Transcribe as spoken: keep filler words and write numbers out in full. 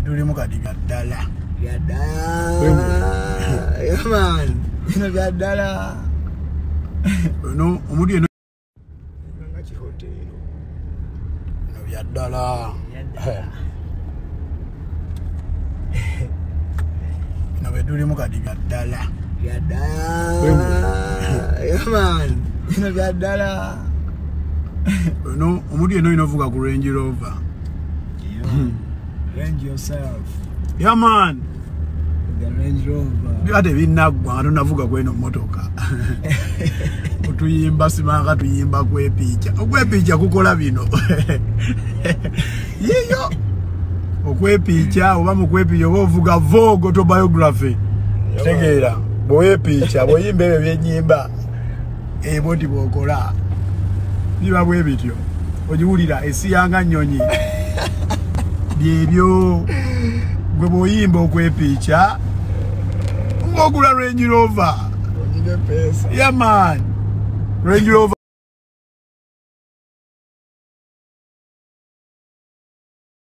tulimu kati bya ddala. Bya ddala. Yeah man. Bino bya ddala. No, omuntu yenna nga ki hotel. no bya ddala. No bye tulimu kati bya ddala. Bya ddala. Yeah man. Bino bya ddala. No, omuntu yenna olina ovuga ku Range Rover. Yeah. Range yourself. Yeah man. The Range Rover. Ate binnaggwa tonavuga kweno motoka. Otuyimba simanga tuyimba kwepicha. Okwepicha kukola bino. Yiyo. Okwepicha oba mukwepicha oba ovuga Vogue autobiography. Tegeera. Bwepicha bweyimba ebyo byenyimba. Ebo tibokola. Biba bwe bityo. Ojiwulira esiyanga nnyonyi. Byebyo gwe bwoyimba okwepicha ng'ogula Range Rover. Onyine pesa. Yeah man. Range Rover.